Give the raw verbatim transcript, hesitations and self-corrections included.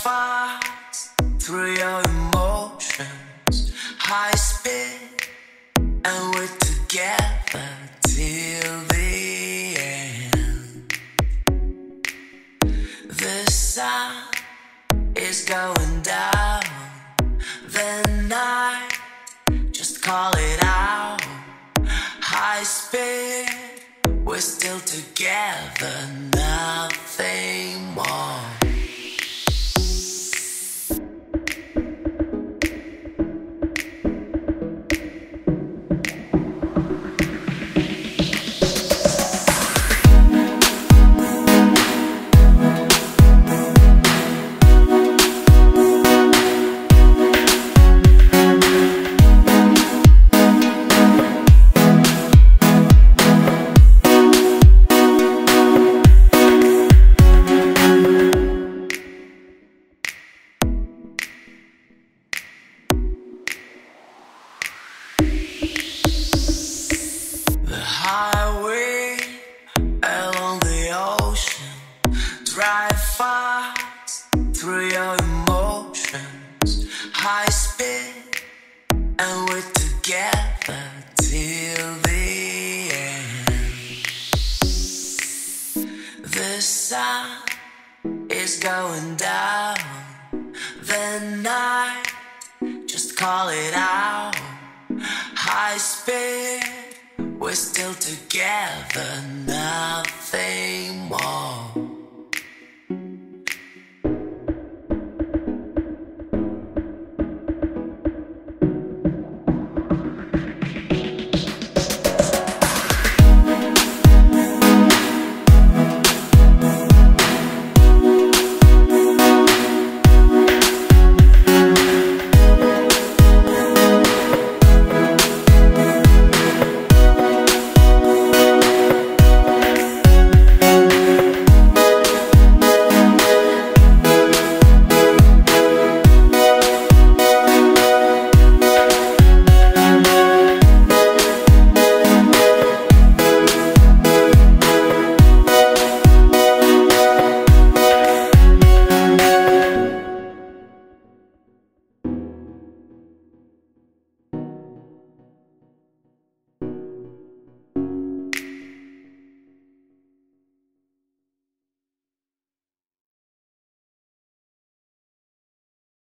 fast through your emotions, high speed, and we're together till the end. The sun is going down, the night, just call it out. High speed, we're still together, nothing more. Highway along the ocean, drive fast through your emotions, high speed, and we're together till the end. The sun is going down, the night, just call it out. High speed, we're still together, nothing more.